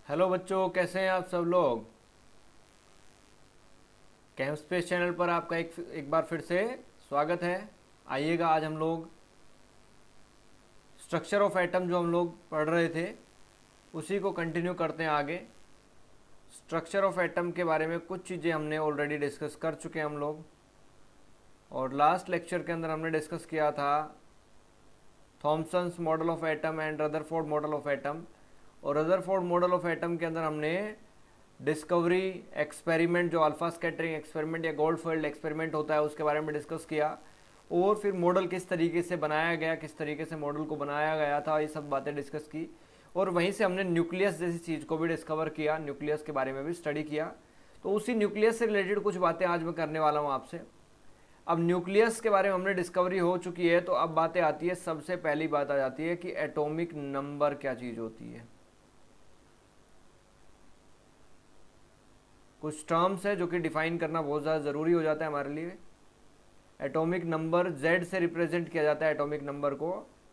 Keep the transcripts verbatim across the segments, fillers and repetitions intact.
Hello बच्चों, कैसे हैं आप सब लोग। कैम स्पेस चैनल पर आपका एक एक बार फिर से स्वागत है। आइएगा, आज हम लोग स्ट्रक्चर ऑफ एटम जो हम लोग पढ़ रहे थे उसी को कंटिन्यू करते हैं आगे। स्ट्रक्चर ऑफ एटम के बारे में कुछ चीज़ें हमने ऑलरेडी डिस्कस कर चुके हैं हम लोग, और लास्ट लेक्चर के अंदर हमने डिस्कस किया था Thomson's model of atom and Rutherford model of atom. और रदरफोर्ड मॉडल ऑफ एटम के अंदर हमने डिस्कवरी एक्सपेरिमेंट, जो अल्फा स्कैटरिंग एक्सपेरिमेंट या गोल्डफील्ड एक्सपेरिमेंट होता है, उसके बारे में डिस्कस किया। और फिर मॉडल किस तरीके से बनाया गया, किस तरीके से मॉडल को बनाया गया था, ये सब बातें डिस्कस की। और वहीं से हमने न्यूक्लियस जैसी चीज़ को भी डिस्कवर किया, न्यूक्लियस के बारे में भी स्टडी किया। तो उसी न्यूक्लियस से रिलेटेड कुछ बातें आज मैं करने वाला हूँ आपसे। अब न्यूक्लियस के बारे में हमने डिस्कवरी हो चुकी है, तो अब बातें आती है, सबसे पहली बात आ जाती है कि एटॉमिक नंबर क्या चीज़ होती है। कुछ टर्म्स है जो कि डिफाइन करना बहुत ज़्यादा ज़रूरी हो जाता है हमारे लिए। एटॉमिक नंबर जेड से रिप्रेजेंट किया जाता है एटॉमिक नंबर को।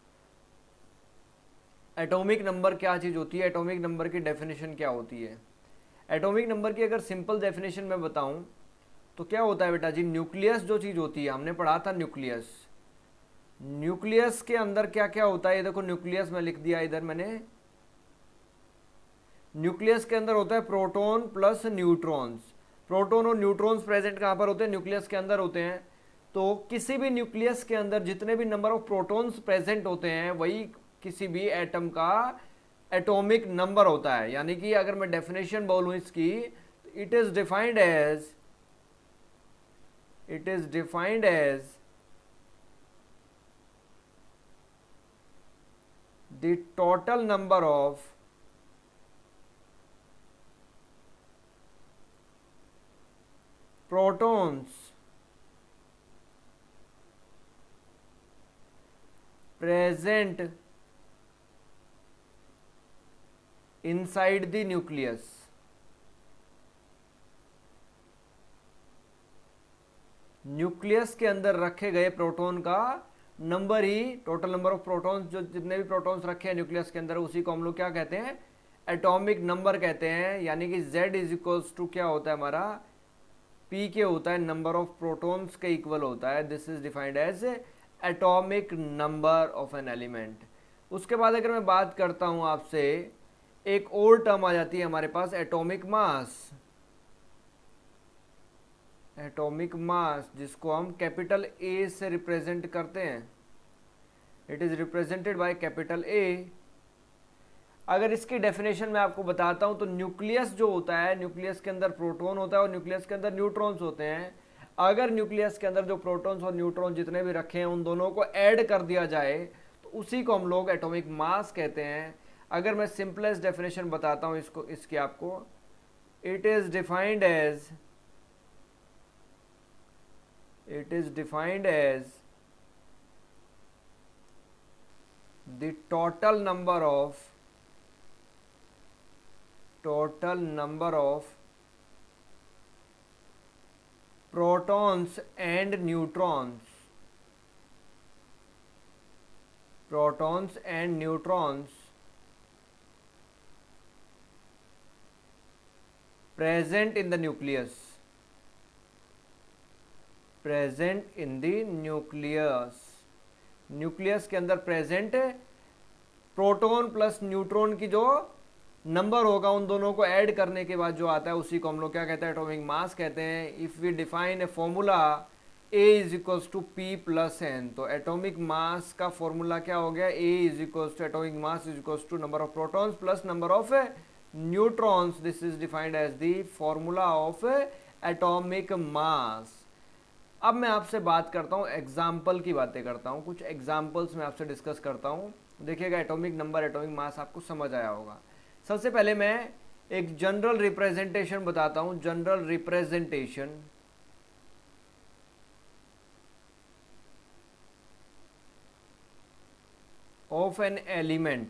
एटॉमिक नंबर क्या चीज़ होती है, एटॉमिक नंबर की डेफिनेशन क्या होती है। एटॉमिक नंबर की अगर सिंपल डेफिनेशन मैं बताऊं तो क्या होता है बेटा जी, न्यूक्लियस जो चीज़ होती है, हमने पढ़ा था न्यूक्लियस। न्यूक्लियस के अंदर क्या क्या होता है, ये देखो न्यूक्लियस में लिख दिया इधर मैंने। न्यूक्लियस के अंदर होता है प्रोटॉन प्लस न्यूट्रॉन्स। प्रोटॉन और न्यूट्रॉन्स प्रेजेंट कहाँ पर होते हैं, न्यूक्लियस के अंदर होते हैं। तो किसी भी न्यूक्लियस के अंदर जितने भी नंबर ऑफ प्रोटॉन्स प्रेजेंट होते हैं वही किसी भी एटम का एटॉमिक नंबर होता है। यानी कि अगर मैं डेफिनेशन बोलूं इसकी, it is defined as it is defined as the total number of protons present inside the nucleus। Nucleus के अंदर रखे गए प्रोटॉन का नंबर ही, टोटल नंबर ऑफ प्रोटॉन्स, जो जितने भी प्रोटॉन्स रखे हैं न्यूक्लियस के अंदर, उसी को हम लोग क्या कहते हैं, एटॉमिक नंबर कहते हैं। यानी कि Z इज इक्वल्स टू क्या होता है हमारा, पी के होता है, नंबर ऑफ प्रोटॉन्स के इक्वल होता है। This is defined as atomic number of an element. उसके बाद अगर मैं बात करता हूं आपसे, एक और टर्म आ जाती है हमारे पास, एटॉमिक मास। एटॉमिक मास जिसको हम कैपिटल ए से रिप्रेजेंट करते हैं, it is represented by capital A. अगर इसकी डेफिनेशन मैं आपको बताता हूं तो न्यूक्लियस जो होता है, न्यूक्लियस के अंदर प्रोटॉन होता है और न्यूक्लियस के अंदर न्यूट्रॉन्स होते हैं। अगर न्यूक्लियस के अंदर जो प्रोटॉन्स और न्यूट्रॉन जितने भी रखे हैं उन दोनों को ऐड कर दिया जाए तो उसी को हम लोग एटॉमिक मास कहते हैं। अगर मैं सिंपलेस्ट डेफिनेशन बताता हूं इसको, इसकी आपको, it is defined as it is defined as the total number of total number of protons and neutrons protons and neutrons present in the nucleus present in the nucleus nucleus के अंदर present proton plus neutron की जो number होगा, उन दोनों को add करने के बाद जो आता है उसी को हम लोग क्या कहते हैं, एटॉमिक मास कहते हैं। If we define a formula A is equals to P plus N, तो एटॉमिक मास का फॉर्मूला क्या हो गया, A is equals to atomic mass is equals to number of protons plus number of neutrons. This is defined as the formula of atomic mass. अब मैं आपसे बात करता हूँ, एग्जाम्पल की बातें करता हूँ, कुछ एग्जाम्पल्स मैं आपसे डिस्कस करता हूँ। देखिएगा एटॉमिक नंबर, एटॉमिक मास आपको समझ आया होगा। सबसे पहले मैं एक जनरल रिप्रेजेंटेशन बताता हूं, general representation of an element.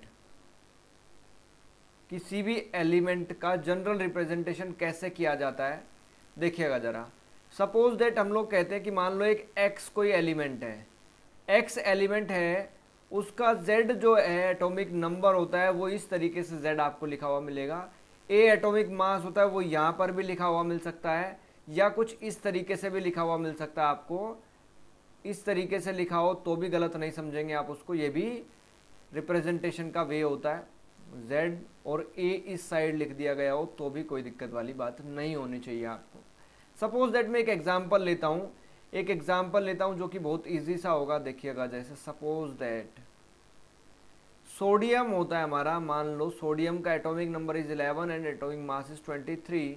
किसी भी एलिमेंट का जनरल रिप्रेजेंटेशन कैसे किया जाता है, देखिएगा जरा। सपोज दैट हम लोग कहते हैं कि मान लो एक एक्स कोई एलिमेंट है, एक्स एलिमेंट है, उसका z जो है एटॉमिक नंबर होता है वो इस तरीके से z आपको लिखा हुआ मिलेगा। ए एटॉमिक मास होता है वो यहाँ पर भी लिखा हुआ मिल सकता है, या कुछ इस तरीके से भी लिखा हुआ मिल सकता है आपको। इस तरीके से लिखा हो तो भी गलत नहीं समझेंगे आप उसको, ये भी रिप्रेजेंटेशन का वे होता है। Z और A इस साइड लिख दिया गया हो तो भी कोई दिक्कत वाली बात नहीं होनी चाहिए आपको। सपोज दैट मैं एक एग्जांपल लेता हूँ, एक एग्जांपल लेता हूँ जो कि बहुत इजी सा होगा, देखिएगा। जैसे सपोज दैट सोडियम होता है हमारा, मान लो सोडियम का atomic number is eleven and atomic mass is twenty three.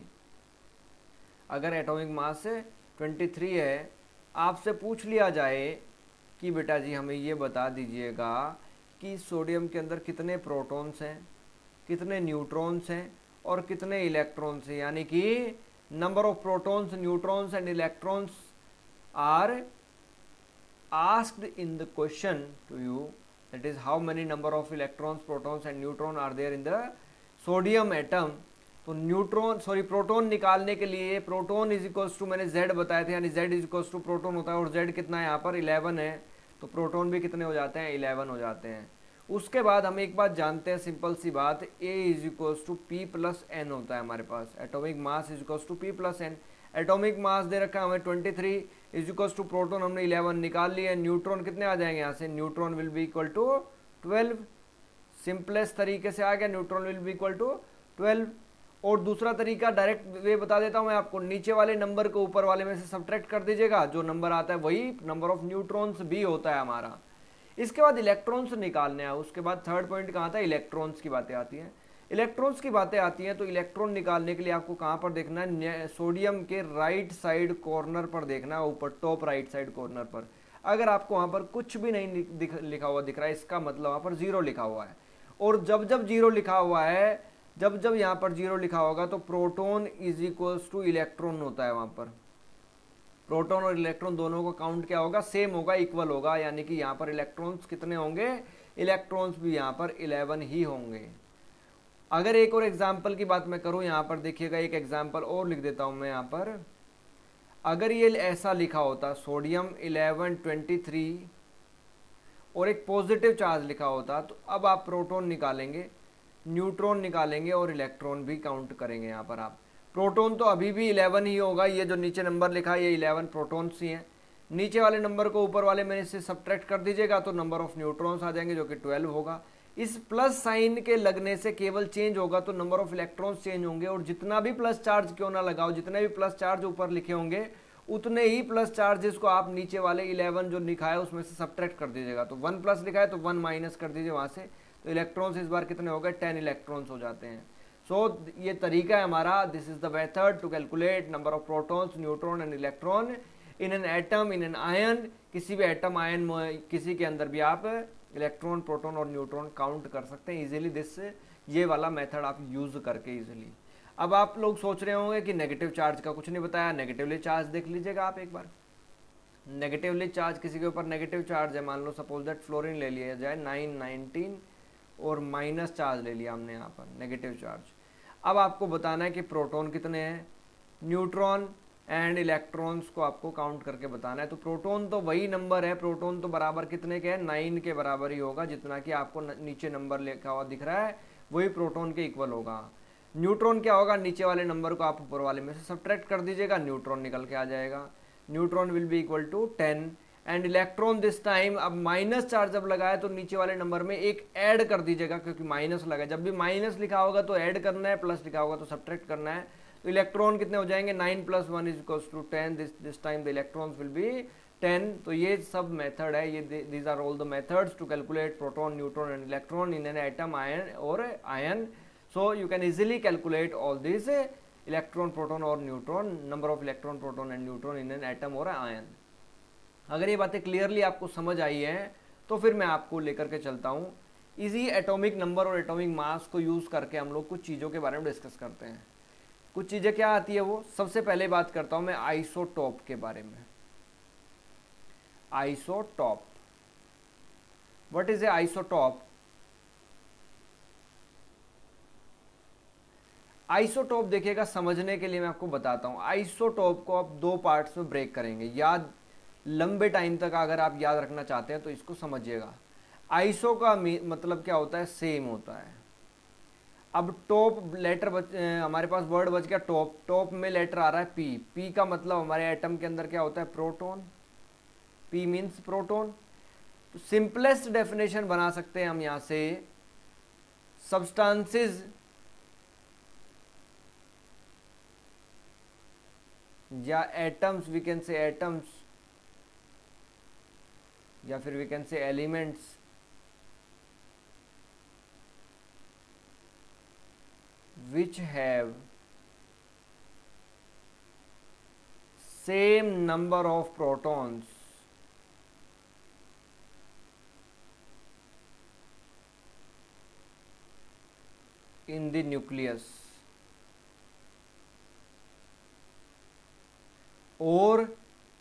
अगर एटॉमिक मास ट्वेंटी थ्री है, आपसे पूछ लिया जाए कि बेटा जी हमें ये बता दीजिएगा कि सोडियम के अंदर कितने प्रोटॉन्स हैं, कितने न्यूट्रॉन्स हैं और कितने इलेक्ट्रॉन्स हैं, यानी कि number of protons, neutrons and electrons are asked in the question to you, that is how many number of electrons, protons and neutron are there in the sodium atom. तो neutron sorry proton निकालने के लिए proton is equals to, मैंने Z बताए थे, यानी Z is equals to proton होता है, और जेड कितना है यहाँ पर इलेवन है, तो प्रोटॉन भी कितने हो जाते हैं, इलेवन हो जाते हैं। उसके बाद हम एक बात जानते हैं, सिंपल सी बात, A is equals to P plus N होता है हमारे पास, atomic mass is equals to P plus N. Atomic mass दे रखा है हमें twenty three is equals to proton हमने इलेवन निकाल लिया, न्यूट्रॉन कितने आ जाएंगे यहाँ से, neutron will be equal to twelve. Simplest तरीके से आ गया, neutron will be equal to twelve. और दूसरा तरीका डायरेक्ट वे बता देता हूं मैं आपको, नीचे वाले नंबर को ऊपर वाले में से सब्ट्रैक्ट कर दीजिएगा, जो नंबर आता है वही नंबर ऑफ न्यूट्रॉन्स भी होता है हमारा। इसके बाद इलेक्ट्रॉन्स निकालने हैं, उसके बाद थर्ड पॉइंट कहाँ था, इलेक्ट्रॉन्स की बातें आती हैं। इलेक्ट्रॉन्स की बातें आती हैं तो इलेक्ट्रॉन निकालने के लिए आपको कहाँ पर देखना है, सोडियम के राइट साइड कॉर्नर पर देखना है, ऊपर टॉप राइट साइड कॉर्नर पर। अगर आपको वहाँ पर कुछ भी नहीं लिखा हुआ दिख रहा है, इसका मतलब वहाँ पर जीरो लिखा हुआ है। और जब जब जीरो लिखा हुआ है, जब जब यहाँ पर जीरो लिखा होगा तो proton is equals to electron होता है। वहाँ पर प्रोटॉन और इलेक्ट्रॉन दोनों को काउंट क्या होगा, सेम होगा, इक्वल होगा, यानी कि यहाँ पर इलेक्ट्रॉन्स कितने होंगे, इलेक्ट्रॉन्स भी यहाँ पर इलेवन ही होंगे। अगर एक और एग्जाम्पल की बात मैं करूँ, यहाँ पर देखिएगा एक एग्जाम्पल और लिख देता हूँ मैं यहाँ पर। अगर ये ऐसा लिखा होता सोडियम इलेवन ट्वेंटी थ्री और एक पॉजिटिव चार्ज लिखा होता, तो अब आप प्रोटॉन निकालेंगे, न्यूट्रॉन निकालेंगे और इलेक्ट्रॉन भी काउंट करेंगे। यहाँ पर आप प्रोटॉन तो अभी भी इलेवन ही होगा, ये जो नीचे नंबर लिखा है ये इलेवन प्रोटॉन्स ही हैं। नीचे वाले नंबर को ऊपर वाले में से सब्ट्रैक्ट कर दीजिएगा तो नंबर ऑफ न्यूट्रॉन्स आ जाएंगे जो कि ट्वेल्व होगा। इस प्लस साइन के लगने से केवल चेंज होगा तो नंबर ऑफ इलेक्ट्रॉन्स चेंज होंगे, और जितना भी प्लस चार्ज क्यों ना लगाओ, जितने भी प्लस चार्ज ऊपर लिखे होंगे उतने ही प्लस चार्जेस को आप नीचे वाले इलेवन जो लिखा है उसमें से सब्ट्रैक्ट कर दीजिएगा। तो वन प्लस लिखा है तो वन माइनस कर दीजिए वहाँ से, तो इलेक्ट्रॉन्स इस बार कितने हो गए, टेन इलेक्ट्रॉन्स हो जाते हैं। सो so, ये तरीका है हमारा, this is the method to calculate number of protons, neutron and electron in an atom, in an ion. किसी भी एटम आयन किसी के अंदर भी आप इलेक्ट्रॉन, प्रोटॉन और न्यूट्रॉन काउंट कर सकते हैं इजीली, दिस ये वाला मेथड आप यूज करके इजीली। अब आप लोग सोच रहे होंगे कि नेगेटिव चार्ज का कुछ नहीं बताया, नेगेटिवली चार्ज देख लीजिएगा आप एक बार। नेगेटिवली चार्ज, किसी के ऊपर नेगेटिव चार्ज है, मान लो सपोज दैट फ्लोरीन ले लिया जाए नाइन नाइनटीन और माइनस चार्ज ले लिया हमने यहाँ पर नेगेटिव चार्ज। अब आपको बताना है कि प्रोटॉन कितने हैं, न्यूट्रॉन एंड इलेक्ट्रॉन्स को आपको काउंट करके बताना है। तो प्रोटॉन तो वही नंबर है, प्रोटॉन तो बराबर कितने के हैं, नाइन के बराबर ही होगा, जितना कि आपको नीचे नंबर लिखा हुआ दिख रहा है वही प्रोटॉन के इक्वल होगा। न्यूट्रॉन क्या होगा, नीचे वाले नंबर को आप ऊपर वाले में से सब्ट्रैक्ट कर दीजिएगा, न्यूट्रॉन निकल के आ जाएगा, neutron will be equal to ten and electron this time. अब माइनस चार्ज जब लगाए तो नीचे वाले नंबर में एक ऐड कर दीजिएगा, क्योंकि माइनस लगा, जब भी माइनस लिखा होगा तो ऐड करना है, प्लस लिखा होगा तो सब्ट्रैक्ट करना है। तो इलेक्ट्रॉन कितने हो जाएंगे, nine plus one is equals to ten, this this time the electrons will be ten. तो ये सब मेथड है, ये these are all the methods to calculate proton, neutron and electron in an atom, ion और ion. So you can easily calculate all this electron, proton और neutron, number of electron, proton and neutron in an atom और ion. अगर ये बातें clearly आपको समझ आई हैं तो फिर मैं आपको लेकर के चलता हूँ इजी एटॉमिक नंबर और एटॉमिक मास को यूज़ करके हम लोग कुछ चीज़ों के बारे में डिस्कस करते हैं। कुछ चीज़ें क्या आती है वो, सबसे पहले बात करता हूँ मैं आइसोटॉप के बारे में। Isotope, what is a isotope? Isotope देखिएगा, समझने के लिए मैं आपको बताता हूँ। आइसोटॉप को आप दो पार्ट्स में ब्रेक करेंगे, याद लंबे टाइम तक अगर आप याद रखना चाहते हैं तो इसको समझिएगा। आइसो का मतलब क्या होता है, सेम होता है। अब टॉप लेटर बच, हमारे पास वर्ड बच गया टॉप। टॉप में लेटर आ रहा है पी। पी का मतलब हमारे एटम के अंदर क्या होता है, प्रोटॉन। P means proton. तो सिंपलेस्ट डेफिनेशन बना सकते हैं हम यहां से, सब्सटेंसेस या atoms, we can say atoms या फिर we can say elements which have same number of protons in the nucleus or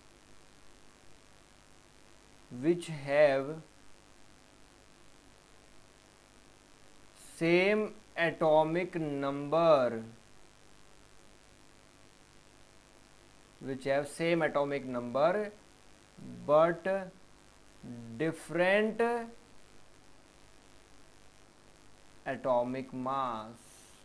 which have same atomic number which have same atomic number but different atomic mass,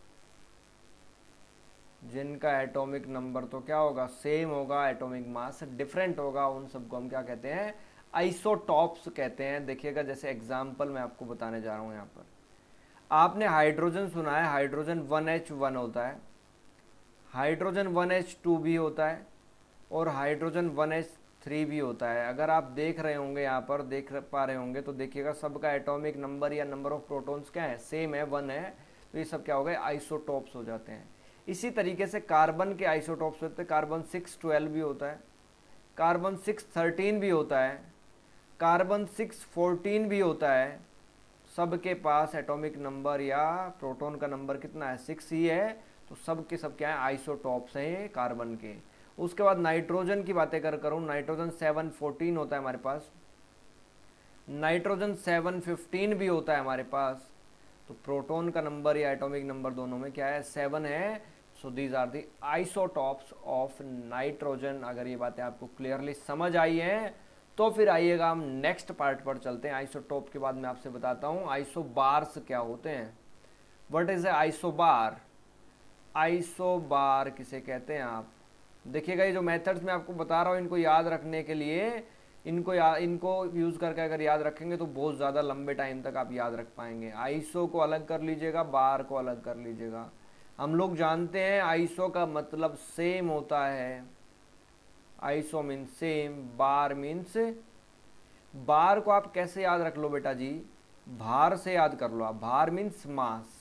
जिनका atomic number तो क्या होगा, same होगा, atomic mass different होगा, उन सबको हम क्या कहते हैं, आइसोटॉप्स कहते हैं। देखिएगा जैसे एग्जांपल मैं आपको बताने जा रहा हूं। यहाँ पर आपने हाइड्रोजन सुना है, हाइड्रोजन वन एच वन होता है, हाइड्रोजन वन एच टू भी होता है और हाइड्रोजन वन एच थ्री भी होता है। अगर आप देख रहे होंगे, यहाँ पर देख पा रहे होंगे तो देखिएगा सबका एटॉमिक नंबर या नंबर ऑफ प्रोटॉन्स क्या है, सेम है, वन है। तो ये सब क्या हो गए, आइसोटॉप्स हो जाते हैं। इसी तरीके से कार्बन के आइसोटॉप्स होते हैं। कार्बन सिक्स ट्वेल्व भी होता है, कार्बन सिक्स थर्टीन भी होता है, कार्बन सिक्स फोर्टीन भी होता है। सबके पास एटॉमिक नंबर या प्रोटॉन का नंबर कितना है, सिक्स ही है। तो सब के सब क्या है, आइसोटॉप्स हैं कार्बन के। उसके बाद नाइट्रोजन की बातें कर करूँ, नाइट्रोजन सेवन फोर्टीन होता है हमारे पास, नाइट्रोजन सेवन फिफ्टीन भी होता है हमारे पास। तो प्रोटॉन का नंबर या एटॉमिक नंबर दोनों में क्या है, सेवन है। So these are the isotopes of nitrogen. अगर ये बातें आपको क्लियरली समझ आई हैं तो फिर आइएगा हम नेक्स्ट पार्ट पर चलते हैं। आइसोटॉप के बाद मैं आपसे बताता हूँ आइसोबार्स क्या होते हैं। What is a isobar, isobar किसे कहते हैं आप। देखिएगा ये जो मेथड्स मैं आपको बता रहा हूँ, इनको याद रखने के लिए, इनको या इनको यूज़ करके अगर याद रखेंगे तो बहुत ज़्यादा लंबे टाइम तक आप याद रख पाएंगे। आइसो को अलग कर लीजिएगा, बार को अलग कर लीजिएगा। हम लोग जानते हैं आइसो का मतलब सेम होता है, iso means same, bar means, bar को आप कैसे याद रख लो बेटा जी, भार से याद कर लो आप। भार मीन्स मास,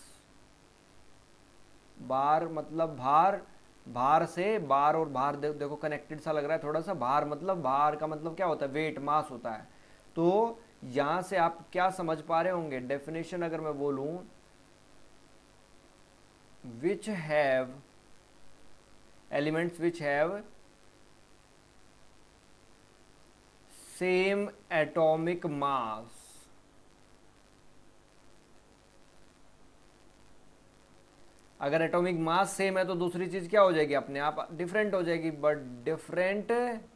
बार मतलब भार, भार से बार और भार दे, देखो कनेक्टेड सा लग रहा है थोड़ा सा। भार मतलब, भार का मतलब क्या होता है, वेट, मास होता है। तो यहां से आप क्या समझ पा रहे होंगे, डेफिनेशन अगर मैं बोलूं, which have elements which have same atomic mass, अगर एटॉमिक मास सेम है तो दूसरी चीज क्या हो जाएगी, अपने आप डिफरेंट हो जाएगी। But different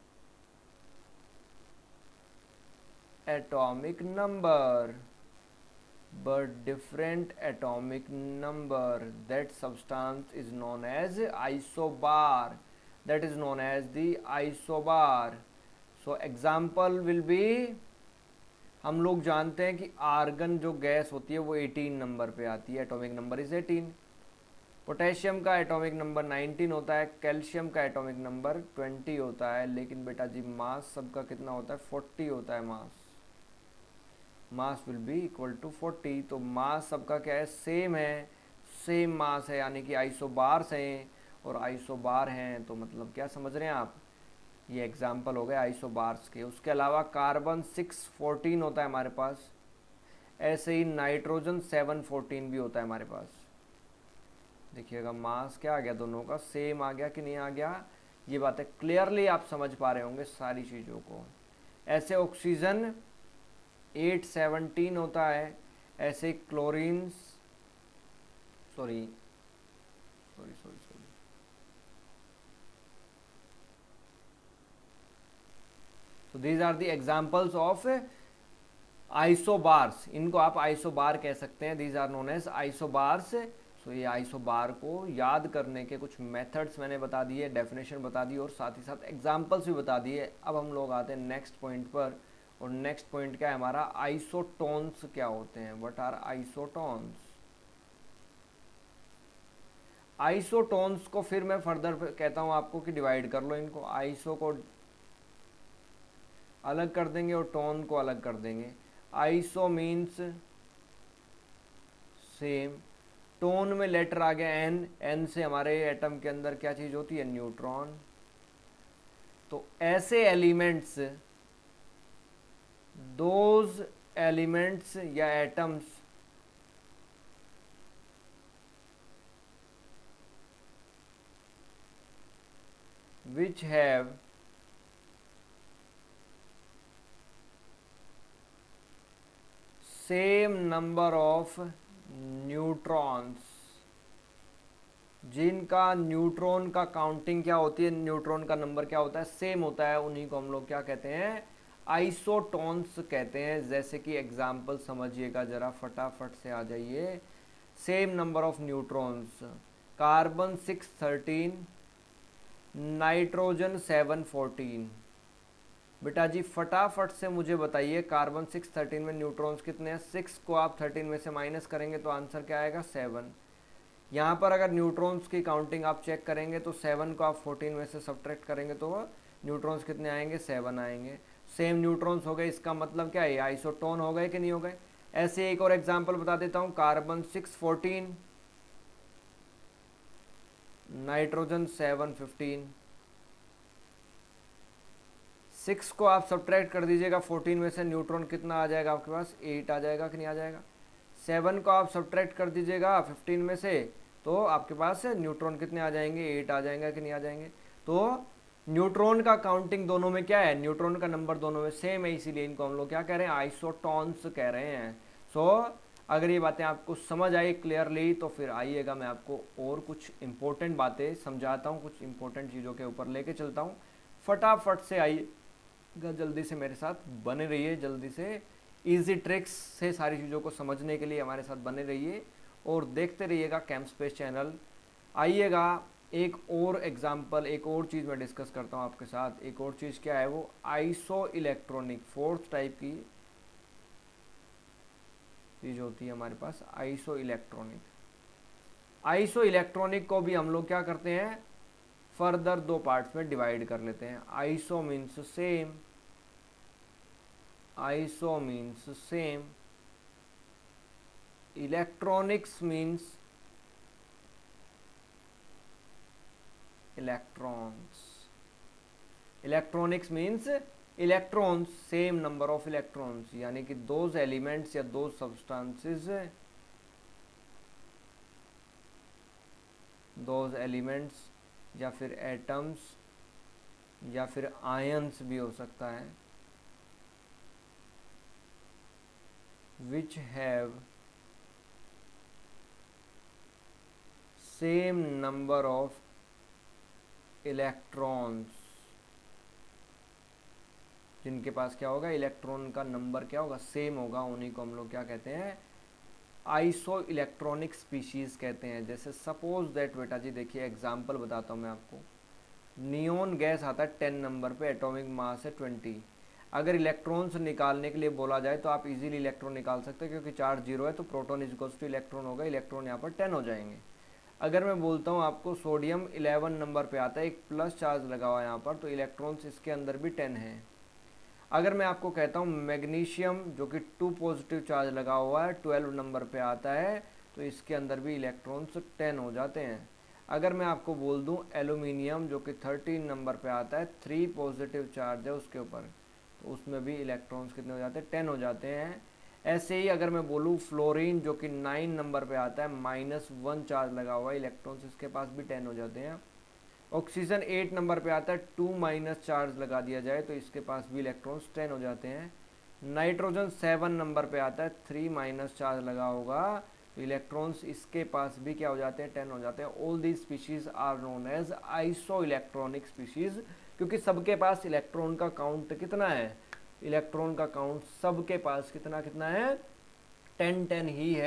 atomic number, but different atomic number, that substance is known as isobar, that is known as the isobar. So example will be, हम लोग जानते हैं कि आर्गन जो गैस होती है वो एटीन नंबर पे आती है, atomic number is eighteen. Potassium का एटॉमिक नंबर नाइनटीन होता है, कैल्शियम का एटॉमिक नंबर ट्वेंटी होता है। लेकिन बेटा जी मास सबका कितना होता है, फोर्टी होता है mass, mass will be equal to forty. तो मास सबका क्या है, सेम है, सेम मास है, यानी कि आइसोबार्स हैं और आइसोबार हैं। तो मतलब क्या समझ रहे हैं आप, ये एग्जाम्पल हो गए आइसोबार्स के। उसके अलावा कार्बन सिक्स फोर्टीन होता है हमारे पास, ऐसे ही नाइट्रोजन सेवन फोर्टीन भी होता है हमारे पास। देखिएगा मास क्या आ गया, दोनों का सेम आ गया कि नहीं आ गया। ये बातें क्लियरली आप समझ पा रहे होंगे सारी चीज़ों को। ऐसे ऑक्सीजन एट सेवनटीन होता है, ऐसे chlorine, sorry sorry sorry sorry so these are the examples of isobars. इनको आप आइसोबार कह सकते हैं, these are known as isobars. तो ये आइसोबार को याद करने के कुछ मेथड्स मैंने बता दिए, डेफिनेशन बता दी और साथ ही साथ एग्जांपल्स भी बता दिए। अब हम लोग आते हैं नेक्स्ट पॉइंट पर, और नेक्स्ट पॉइंट क्या है हमारा, आइसोटोन्स क्या होते हैं, व्हाट आर आइसोटोन्स। आइसोटोन्स को फिर मैं फर्दर कहता हूं आपको कि डिवाइड कर लो इनको, आइसो को अलग कर देंगे और टोन को अलग कर देंगे। आइसो मीन्स सेम, टोन में लेटर आ गया एन, एन से हमारे एटम के अंदर क्या चीज होती है, न्यूट्रॉन। तो ऐसे एलिमेंट्स, दोज एलिमेंट्स या atoms which have same number of neutrons, जिनका न्यूट्रॉन का काउंटिंग क्या होती है, न्यूट्रॉन का नंबर क्या होता है, सेम होता है, उन्हीं को हम लोग क्या कहते हैं, आइसोटोन्स कहते हैं। जैसे कि एग्जाम्पल समझिएगा जरा, फटाफट से आ जाइए। Same number of neutrons, carbon six thirteen, nitrogen seven fourteen. बेटा जी फटाफट से मुझे बताइए, कार्बन सिक्स थर्टीन में न्यूट्रॉन्स कितने हैं, सिक्स को आप थर्टीन में से माइनस करेंगे तो आंसर क्या आएगा, सेवन। यहाँ पर अगर न्यूट्रॉन्स की काउंटिंग आप चेक करेंगे तो सेवन को आप फोर्टीन में से सब्ट्रैक्ट करेंगे तो न्यूट्रॉन्स कितने आएंगे, सेवन आएंगे। सेम न्यूट्रॉन्स हो गए, इसका मतलब क्या है, आइसोटोन हो गए कि नहीं हो गए। ऐसे एक और एग्जाम्पल बता देता हूँ, carbon six fourteen, nitrogen seven fifteen. Six को आप सब्ट्रैक्ट कर दीजिएगा फोर्टीन में से, न्यूट्रॉन कितना आ जाएगा आपके पास, एट आ जाएगा कि नहीं आ जाएगा। सेवन को आप सब्ट्रैक्ट कर दीजिएगा फिफ्टीन में से, तो आपके पास न्यूट्रॉन कितने आ जाएंगे, एट आ जाएंगे कि नहीं आ जाएंगे। तो न्यूट्रॉन का काउंटिंग दोनों में क्या है, न्यूट्रॉन का नंबर दोनों में सेम है, इसीलिए इनको हम लोग क्या कह रहे हैं, आइसोटोन्स कह रहे हैं। सो so, अगर ये बातें आपको समझ आई क्लियरली तो फिर आइएगा मैं आपको और कुछ इंपॉर्टेंट बातें समझाता हूँ, कुछ इंपॉर्टेंट चीज़ों के ऊपर लेके चलता हूँ। फटाफट से आइएगा, जल्दी से मेरे साथ बने रहिए, जल्दी से इजी ट्रिक्स से सारी चीज़ों को समझने के लिए हमारे साथ बने रहिए और देखते रहिएगा कैम्पस्पेस चैनल। आइएगा एक और एग्जाम्पल, एक और चीज़ मैं डिस्कस करता हूँ आपके साथ। एक और चीज़ क्या है, वो आइसो इलेक्ट्रॉनिक, फोर्थ टाइप की चीज़ होती है हमारे पास, आइसो इलेक्ट्रॉनिक। आइसो इलेक्ट्रॉनिक को भी हम लोग क्या करते हैं, फर्दर दो पार्ट्स में डिवाइड कर लेते हैं। Iso means same, iso means same, electronics means electrons. Electronics means electrons, same number of electrons, यानी कि दोज एलिमेंट्स या दोज सब्सटेंसेस, दोज एलिमेंट्स या फिर एटम्स या फिर आयंस भी हो सकता है, which have same number of electrons, जिनके पास क्या होगा, इलेक्ट्रॉन का नंबर क्या होगा, सेम होगा, उन्हीं को हम लोग क्या कहते हैं, आइसो इलेक्ट्रॉनिक स्पीशीज कहते हैं। जैसे सपोज दैट, बेटा जी देखिए एग्जांपल बताता हूँ मैं आपको, नियोन गैस आता है टेन नंबर पे, एटॉमिक मास है ट्वेंटी। अगर इलेक्ट्रॉन्स निकालने के लिए बोला जाए तो आप इजीली इलेक्ट्रॉन निकाल सकते हैं, क्योंकि चार्ज जीरो है तो प्रोटॉन इक्वल्स टू इलेक्ट्रॉन होगा, इलेक्ट्रॉन यहाँ पर टेन हो जाएंगे। अगर मैं बोलता हूँ आपको सोडियम इलेवन नंबर पे आता है, एक प्लस चार्ज लगा हुआ है यहाँ पर, तो इलेक्ट्रॉन्स इसके अंदर भी टेन है। अगर मैं आपको कहता हूँ मैग्नीशियम जो कि टू पॉजिटिव चार्ज लगा हुआ है, ट्वेल्व नंबर पे आता है, तो इसके अंदर भी इलेक्ट्रॉन्स टेन हो जाते हैं। अगर मैं आपको बोल दूँ एल्यूमिनियम जो कि थर्टीन नंबर पे आता है, थ्री पॉजिटिव चार्ज है उसके ऊपर, तो उसमें भी इलेक्ट्रॉन्स कितने हो जाते हैं, टेन हो जाते हैं। ऐसे ही अगर मैं बोलूँ फ्लोरीन जो कि नाइन नंबर पे आता है, माइनस वन चार्ज लगा हुआ है, इलेक्ट्रॉन्स इसके पास भी टेन हो जाते हैं। ऑक्सीजन एट नंबर पे आता है, टू माइनस चार्ज लगा दिया जाए तो इसके पास भी इलेक्ट्रॉन्स टेन हो जाते हैं। नाइट्रोजन सेवन नंबर पे आता है, थ्री माइनस चार्ज लगा होगा तो इलेक्ट्रॉन्स इसके पास भी क्या हो जाते हैं, टेन हो जाते हैं। All these species are known as iso electronic species, क्योंकि सबके पास इलेक्ट्रॉन का काउंट कितना है, इलेक्ट्रॉन का काउंट सबके पास कितना कितना है, टेन टेन ही है।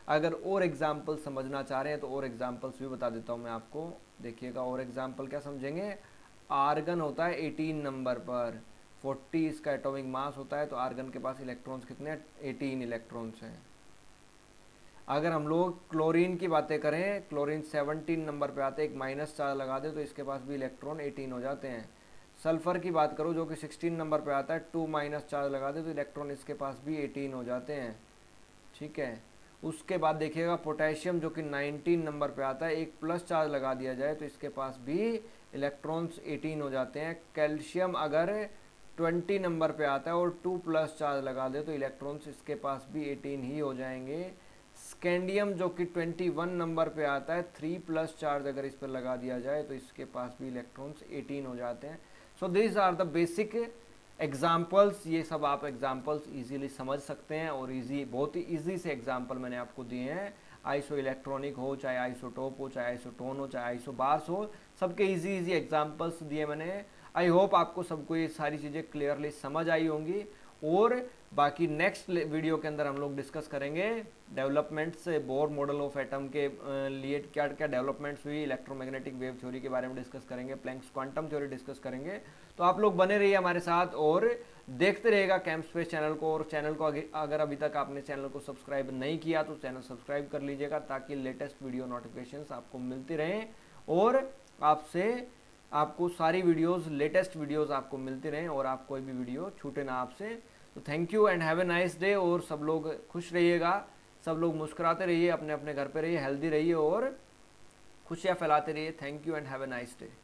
अगर और एग्जाम्पल समझना चाह रहे हैं तो और एग्जाम्पल्स भी बता देता हूँ मैं आपको। देखिएगा और एग्जाम्पल क्या समझेंगे, आर्गन होता है एटीन नंबर पर, फोर्टी इसका एटॉमिक मास होता है, तो आर्गन के पास इलेक्ट्रॉन्स कितने हैं, एटीन इलेक्ट्रॉन्स हैं। अगर हम लोग क्लोरीन की बातें करें, क्लोरीन सेवनटीन नंबर पे आते हैं, एक माइनस चार्ज लगा दे तो इसके पास भी इलेक्ट्रॉन एटीन हो जाते हैं। सल्फर की बात करो जो कि सिक्सटीन नंबर पे आता है, टू माइनस चार्ज लगा दे तो इलेक्ट्रॉन इसके पास भी एटीन हो जाते हैं, ठीक है। उसके बाद देखिएगा पोटेशियम जो कि नाइनटीन नंबर पे आता है, एक प्लस चार्ज लगा दिया जाए तो इसके पास भी इलेक्ट्रॉन्स एटीन हो जाते हैं। कैल्शियम अगर ट्वेंटी नंबर पे आता है और टू प्लस चार्ज लगा दे तो इलेक्ट्रॉन्स इसके पास भी एटीन ही हो जाएंगे। स्कैंडियम जो कि ट्वेंटी वन नंबर पे आता है, थ्री प्लस चार्ज अगर इस पर लगा दिया जाए तो इसके पास भी इलेक्ट्रॉन्स एटीन हो जाते हैं। So this are the basic examples, ये सब आप एग्जाम्पल्स इजीली समझ सकते हैं और इजी, बहुत ही इजी से एग्जाम्पल मैंने आपको दिए हैं। आइसो इलेक्ट्रॉनिक हो, चाहे आइसोटोप हो, चाहे आइसोटोन हो, चाहे आइसोबार्स हो, सबके इजी इजी एग्जाम्पल्स दिए मैंने। आई होप आपको सबको ये सारी चीज़ें क्लियरली समझ आई होंगी। और बाकी नेक्स्ट वीडियो के अंदर हम लोग डिस्कस करेंगे developments, Bohr model of atom के लिए क्या क्या डेवलपमेंट्स हुई, इलेक्ट्रोमैग्नेटिक वेव थ्योरी के बारे में डिस्कस करेंगे, प्लैंक्स क्वांटम थ्योरी डिस्कस करेंगे। तो आप लोग बने रहिए हमारे साथ और देखते रहेगा कैंपस्पेस चैनल को। और चैनल को अगर अभी तक आपने चैनल को सब्सक्राइब नहीं किया तो चैनल सब्सक्राइब कर लीजिएगा ताकि लेटेस्ट वीडियो नोटिफिकेशंस आपको मिलती रहें और आपसे आपको सारी वीडियोस, लेटेस्ट वीडियोस आपको मिलती रहें और आप कोई भी वीडियो छूटे ना आपसे। तो thank you and have a nice day. और सब लोग खुश रहिएगा, सब लोग मुस्कुराते रहिए, अपने अपने घर पे रहिए, हेल्दी रहिए और खुशियाँ फैलाते रहिए। Thank you and have a nice day.